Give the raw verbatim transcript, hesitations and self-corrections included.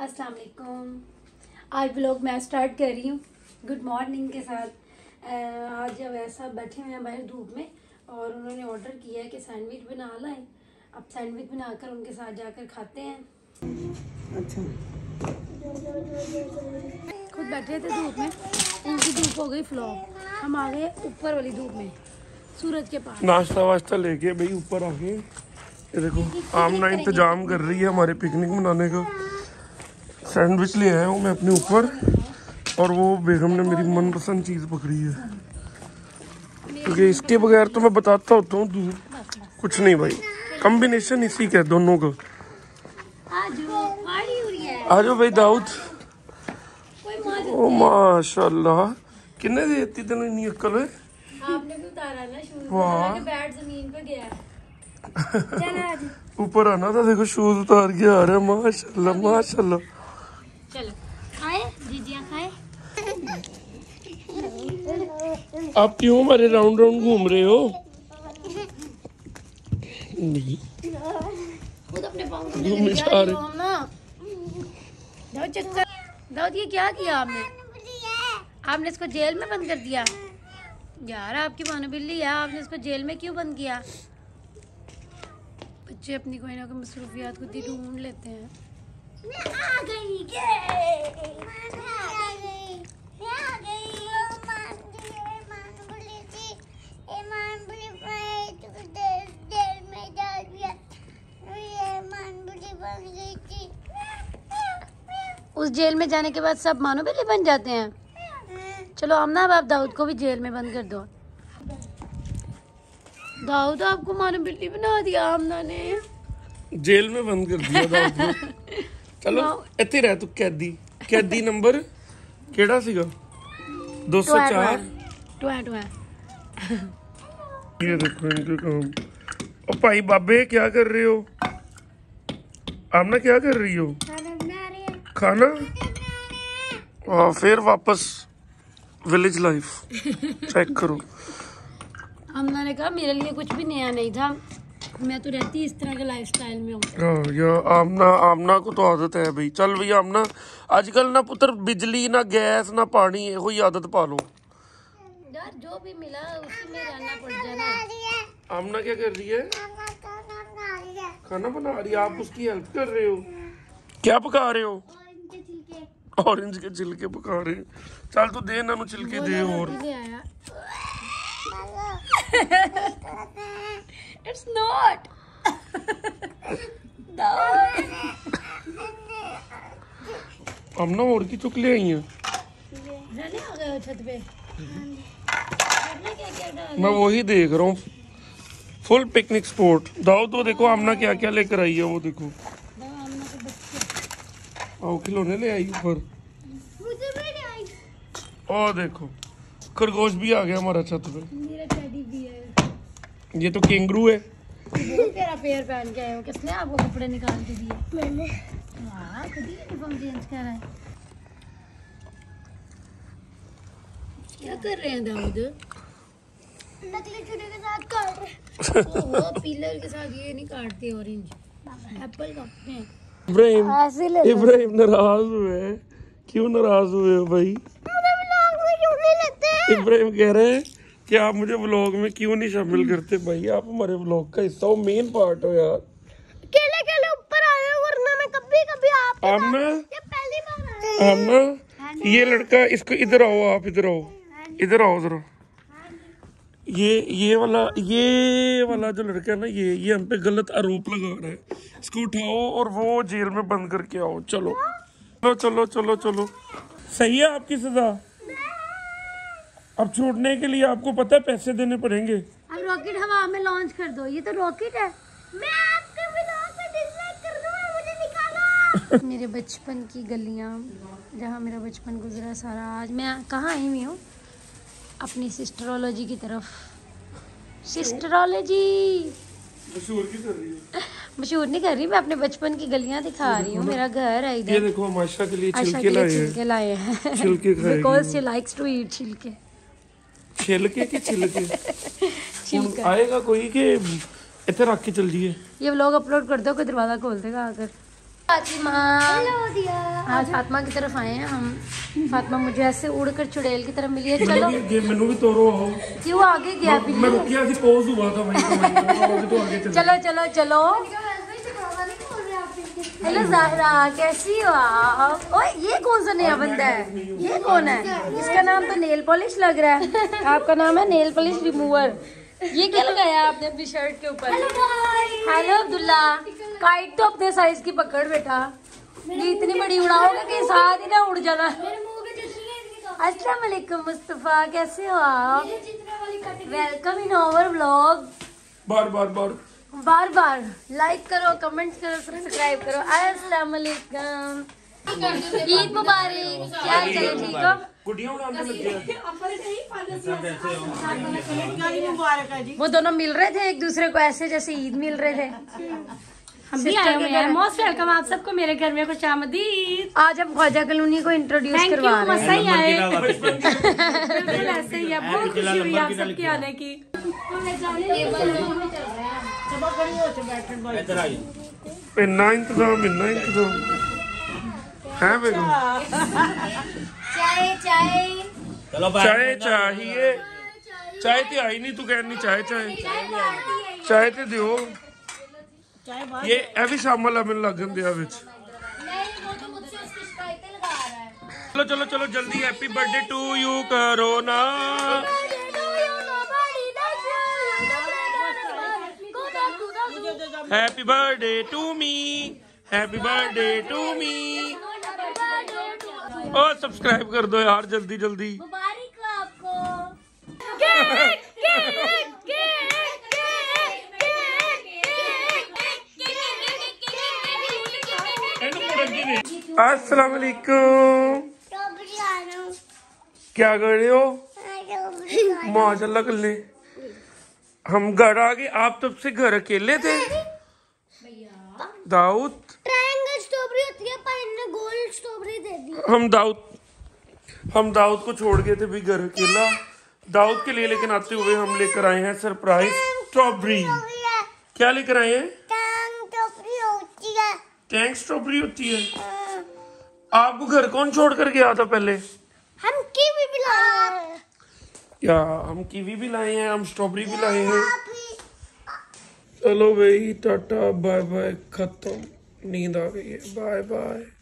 अस्सलाम वालेकुम। आज ब्लॉग मैं स्टार्ट कर रही हूँ गुड मॉर्निंग के साथ। आज जब ऐसा बैठे हुए हैं बाहर धूप में और उन्होंने ऑर्डर किया है कि सैंडविच बना लाएं। अब सैंडविच बनाकर उनके साथ जाकर खाते हैं। अच्छा, खुद बैठे थे धूप में, उनकी धूप हो गई फ्लॉ। हम आ गए ऊपर वाली धूप में, सूरज के पास। नाश्ता वाश्ता लेके भाई ऊपर आ गए। ये देखो आमना इंतजाम कर रही है हमारे पिकनिक मनाने का। सैंडविच ले आया हूँ मैं अपने ऊपर और वो बेगम ने मेरी मनपसंद चीज़ पकड़ी है, क्योंकि इसके बगैर तो मैं बताता होता हूँ दूर कुछ नहीं भाई। कॉम्बिनेशन इसी का है दोनों का। आ जाओ भाई दाऊद। ओ माशाल्लाह, किन्ने देती तेन इन्नी अक्ल है। आपने भी उतारा ना शूज, वाह, बैट जमीन पे गया। ऊपर आना था, देखो शूज उतार के आ रहा है। माशाल्लाह माशाल्लाह। चलो खाए जीजिया खाए। आप क्यों हमारे राउंड राउंड घूम रहे हो? नहीं खुद अपने पाँव को घूमने जा रहे। दाऊद चक्कर, दाऊद ये क्या किया आपने? आपने इसको जेल में बंद कर दिया यार। आपकी मानो बिल्ली है, आपने इसको जेल में क्यों बंद किया? बच्चे अपनी कोई ना कोई मसरूफियात खुद ही ढूंढ लेते हैं। मैं आ गई, उस जेल में जाने के बाद सब मानो बिल्ली बन जाते हैं। चलो आमना, अब आप दाऊद को भी जेल में बंद कर दो। दाऊद आपको मानो बिल्ली बना दिया आमना ने, जेल में बंद कर दिया दाऊद को। चलो इत्थे रह तू कैदी। कैदी नंबर केड़ा सीगा? दो सौ चार। टुआ टुआ। ये देखो इनके काम। ओ भाई बाबे क्या कर रहे हो? आमना क्या कर रही हो? खाना। आ, फिर वापस विलेज लाइफ। चेक करो। आमना ने कहा मेरे लिए कुछ भी नया नहीं था, मैं तो रहती इस तरह के लाइफस्टाइल में हूँ। हाँ यार, आमना आमना को तो आदत है भाई। चल भाई आमना, आजकल ना पुत्र बिजली ना गैस ना पानी, ये कोई आदत पालो यार। जो भी मिला उसी में रहना पड़ जाना। आमना क्या कर रही है? खाना बना रही है। आप उसकी हेल्प कर रहे हो? क्या पका रहे हो? ऑरेंज के छिलके पका रहे हैं। चल तू दे ना छिलके दे। और इट्स नॉट। आमना और की चुक ले आई है। आ गए छत पे। मैं वही देख रहा हूँ, फुल पिकनिक स्पॉट। दाऊद तो देखो आमना क्या क्या लेकर आई है। वो देखो आओ खिलौने ले आई ऊपर। और देखो खरगोश भी आ गया हमारा छत पे। मेरा टेडी बियर। ये तो कैंगरू है। बहुत प्यारा पेयर पहन के आए हो। किसने आपको कपड़े निकाल के दिए? मैंने। वाह, खुद ही यूनिफॉर्म चेंज कर रहा है। क्या कर रहे हैं दाऊद? नकली छुरी के साथ काट रहे हैं। ओहो, पिलर के साथ ये नहीं काटते, ऑरेंज एप्पल काटते हैं। इब्राहिम इब्राहिम नाराज हुए। क्यों नाराज हुए हो भाई? क्यों नहीं लेते? इब्राहिम कह रहे हैं कि आप मुझे व्लॉग में क्यों नहीं शामिल करते? भाई आप हमारे व्लॉग का हिस्सा हो, मेन पार्ट हो यार। केले केले ऊपर आए हो, वरना मैं कभी कभी आप आमना, ये पहली बार। आमना ये लड़का, इसको इधर आओ, आप इधर आओ, इधर आओ जरा। ये ये वाला ये वाला जो लड़का है ना, ये ये हम पे गलत आरोप लगा रहा है। इसको उठाओ और वो जेल में बंद करके आओ। चलो चलो चलो चलो चलो। सही है आपकी सजा। अब छोड़ने के लिए आपको पता है पैसे देने पड़ेंगे। अब रॉकेट हवा में लॉन्च कर दो। ये तो रॉकेट है। मैं आपके व्लॉग पे डिसलाइक कर दूंगा, मुझे निकालो। मेरे बचपन की गलियां, जहां मेरा बचपन गुजरा सारा। आज मैं कहाँ आई हुई हूँ? अपनी सिस्टरोलॉजी की तरफ। सिस्टरोलॉजी मशहूर की कर रही है? मशहूर नहीं कर रही, मैं अपने बचपन की गलियां दिखा रही हूँ। मेरा घर है इधर। ये देखो हम आशा के लिए आशा छिलके के लिए लाए हैं। छिलके लाए हैं। छिलके खाएगी because she likes to eat छिलके। छिलके के छिलके छिलके आएगा कोई के इधर रख के चल जिए। ये व्लॉग अपलोड कर दो, कोई दरवाजा खोल देगा आकर। फातिमा हेलो दिया। आज फातिमा की तरफ आए हैं हम। फातिमा मुझे ऐसे उड़कर चुड़ैल की तरफ मिली है। चलो मैनू भी तोरो आओ। क्यों आगे गया बिल्ली? मैं रुकिया थी, पॉज हुआ था वहीं पे, वहीं तो आगे चलो। चलो चलो चलो। हेलो ज़ाहरा, कैसी हो आप? ओए ये कौन सा नया बंदा है? ये कौन है? इसका नाम तो नेल पॉलिश लग रहा है। आपका नाम है नेल पॉलिश रिमूवर। ये क्या लगाया आपने अपनी शर्ट के ऊपर? हेलो अब्दुल्ला, काइट तो अपने साइज की पकड़ बेटा, ये इतनी बड़ी उड़ाओगे कि साथ ही ना उड़ जाना। अस्सलाम वालेकुम मुस्तफा, कैसे हो आप? Welcome in our vlog. बार बार बार बार बार लाइक करो, कमेंट करो, सब्सक्राइब करो। अस्सलाम वालेकुम, ईद मुबारक। क्या हाल चाल है? ठीक हो? गुड़िया उड़ाने लगे हैं। वो दोनों मिल रहे थे एक दूसरे को ऐसे जैसे ईद मिल रहे थे। हम भी आए हुए हैं। मोस्ट वेलकम आप सबको मेरे घर में, खुश आमदीद। आज हम ख्वाजा कॉलोनी को इंट्रोड्यूस करवा रहे हैं। सही आए, बिल्कुल ऐसे ही है। बहुत खुशी हुई आप सबके आने की। इन्ना इंतजाम इन्ना इंतजाम है बेगम। चाय चाय चाय चाहिए। चाय तो आई नहीं, तू कहनी चाय चाय चाय तो दियो। ये ए भी शामिल है, मैंने लगन दिया विच। चलो चलो चलो जल्दी हैप्पी बर्थडे टू यू करो ना। Happy birthday to me, happy birthday to me. और सब्सक्राइब कर दो यार जल्दी जल्दी। मुबारक हो आपको। अस्सलाम वालेकुम। क्या कर रहे हो? माशाल्लाह कल्ले हम घर आ गए। आप तब से घर अकेले थे? दाऊद ट्रायंगल स्ट्रॉबेरी होती है, पर इन्होंने गोल स्ट्रॉबेरी दे दी। हम दाऊद हम दाऊद को छोड़ गए थे भी घर अकेला। दाऊद के लिए लेकिन आते हुए हम लेकर आए हैं सरप्राइज स्ट्रॉबेरी। क्या लेकर आए हैं? टैंक स्ट्रॉबेरी होती है। आपको घर कौन छोड़ कर गया था पहले? हम कीवी भी लाए हैं। या हम कीवी भी लाए हैं, हम स्ट्रॉबेरी भी लाए हैं। चलो भाई टाटा बाय बाय, खत्म, नींद आ गई है, बाय बाय।